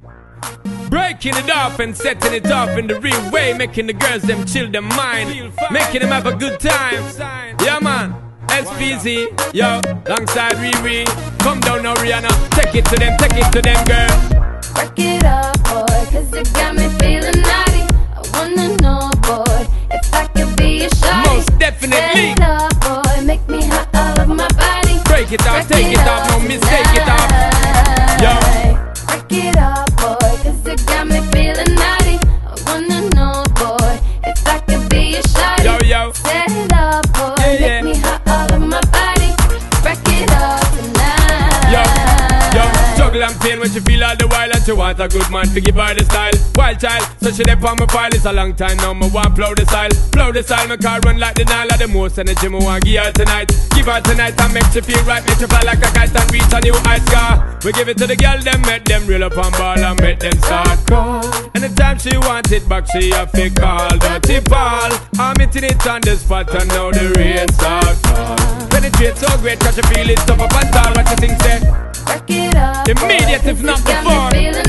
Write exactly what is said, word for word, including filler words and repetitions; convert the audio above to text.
Breaking it off and setting it off in the real way, making the girls them chill their mind, making them have a good time. Yeah man, S P Z, yo, alongside Riri. Come down now Rihanna, take it to them, take it to them girl. Break it up boy, cause it got me feeling naughty. I wanna know boy, if I could be a shawty. Most definitely. Set it up boy, make me hot all over my body. Break it off, Break take it it off, no mistake it off. Yo. Break it up boy, cause it got me feeling naughty. I wanna know boy, if I could be a shawty. Yo, yo. Set it up boy, Yeah, yeah. make me hot all over my body. Break it up tonight. Yo, yo, struggle and pain when she feel all the while, and she want a good man to give her the style. Wild child, so she dey on my file. It's a long time now, me want plow the style. Plow the style, my car run like the Nile. Of the most energy me want give her tonight. Give her tonight and make she feel right. Make she fly like a kite and reach a new high scar. We give it to the girl, them make them reel up on ball and make them start call. Anytime she want it back, she a fake call. Dirty ball, I'm hitting it on the spot and now the rain start fall. Penetrate so great, cause she feel it tough up and tall. What you think say? Break it up Immediate boy, if not cause it got me before. feeling